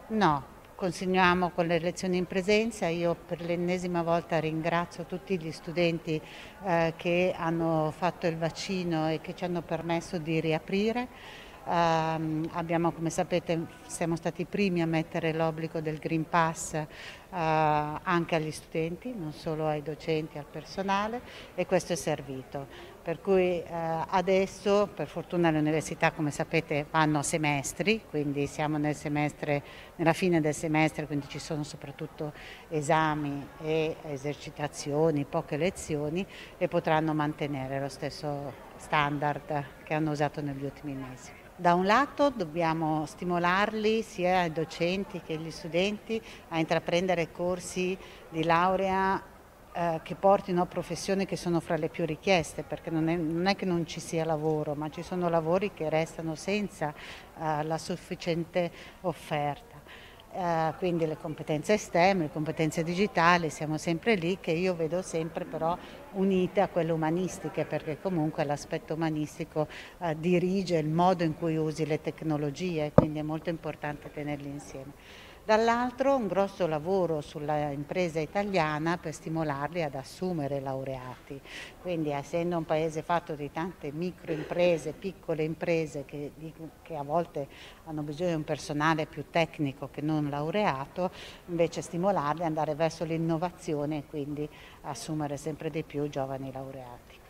No, continuiamo con le lezioni in presenza. Io per l'ennesima volta ringrazio tutti gli studenti che hanno fatto il vaccino e che ci hanno permesso di riaprire. Abbiamo, come sapete, siamo stati i primi a mettere l'obbligo del Green Pass anche agli studenti, non solo ai docenti, al personale, e questo è servito. Per cui adesso, per fortuna, le università, come sapete, vanno a semestri, quindi siamo nella fine del semestre, quindi ci sono soprattutto esami e esercitazioni, poche lezioni, e potranno mantenere lo stesso standard che hanno usato negli ultimi mesi. Da un lato dobbiamo stimolarli, sia i docenti che gli studenti, a intraprendere corsi di laurea che portino a professioni che sono fra le più richieste, perché non è che non ci sia lavoro, ma ci sono lavori che restano senza la sufficiente offerta. Quindi le competenze STEM, le competenze digitali, siamo sempre lì, che io vedo sempre però unite a quelle umanistiche, perché comunque l'aspetto umanistico dirige il modo in cui usi le tecnologie, quindi è molto importante tenerli insieme. Dall'altro un grosso lavoro sulla impresa italiana per stimolarli ad assumere laureati, quindi essendo un paese fatto di tante microimprese, piccole imprese che a volte hanno bisogno di un personale più tecnico che non laureato, invece stimolarli ad andare verso l'innovazione e quindi assumere sempre di più giovani laureati.